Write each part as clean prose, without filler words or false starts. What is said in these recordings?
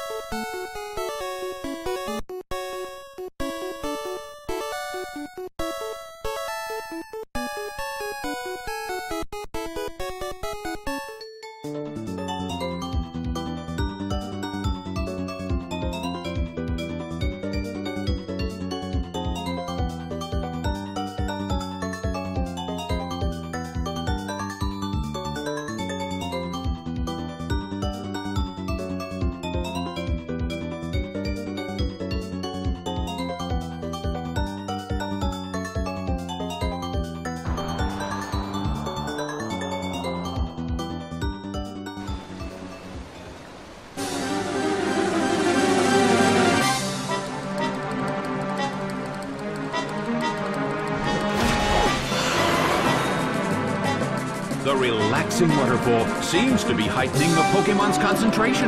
The relaxing waterfall seems to be heightening the Pokemon's concentration.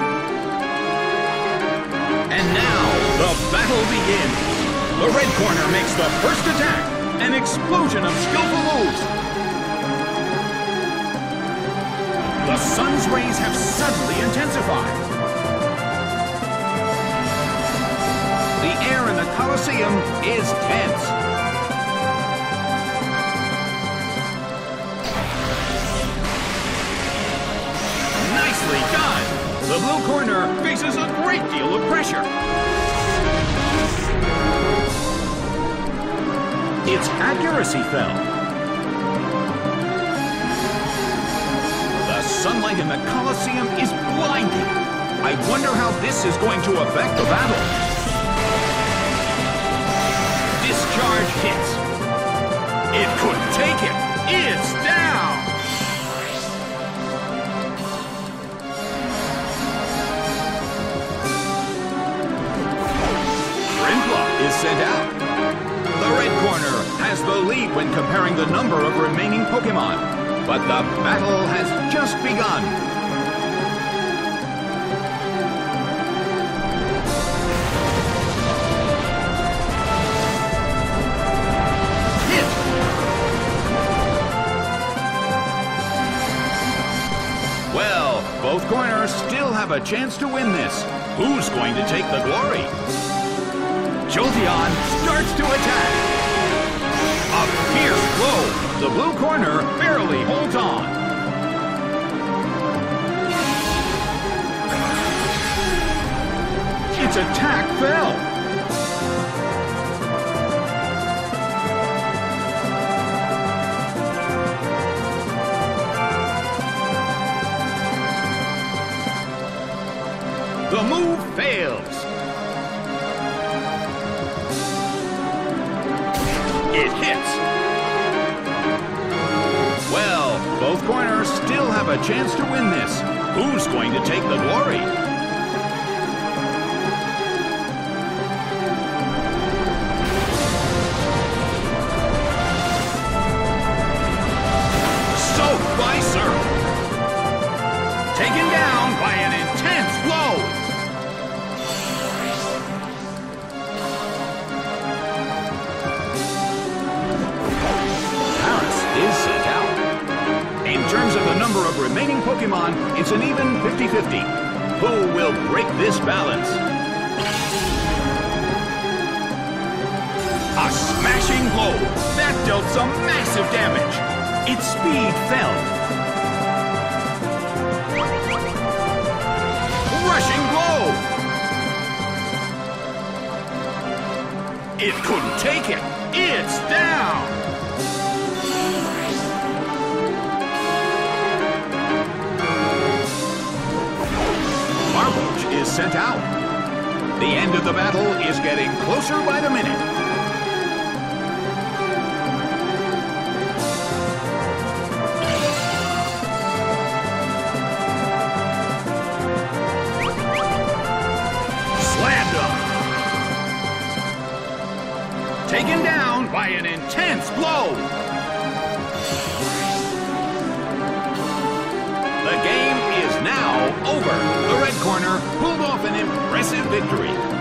And now, the battle begins. The red corner makes the first attack. An explosion of skillful moves. The sun's rays have suddenly intensified. The air in the Colosseum is tense. Nicely done! The blue corner faces a great deal of pressure. Its accuracy fell. The sunlight in the Colosseum is blinding. I wonder how this is going to affect the battle. Discharge hits. It couldn't take it. It's down! Is sent out. The red corner has the lead when comparing the number of remaining Pokemon, but the battle has just begun. Hit! Well, both corners still have a chance to win this. Who's going to take the glory? Jolteon starts to attack. A fierce blow. The blue corner barely holds on. Its attack fell. The move fails. It hits. Well, both corners still have a chance to win this. Who's going to take the glory? Soaked by surf. Taken down by an intense blow. Is sent out. In terms of the number of remaining Pokemon, it's an even 50-50. Who will break this balance? A smashing blow. That dealt some massive damage. Its speed fell. Rushing blow. It couldn't take it. It's down. Marboach is sent out. The end of the battle is getting closer by the minute. Slammed him. Taken down by an intense blow. The game is now over. The red corner pulled off an impressive victory.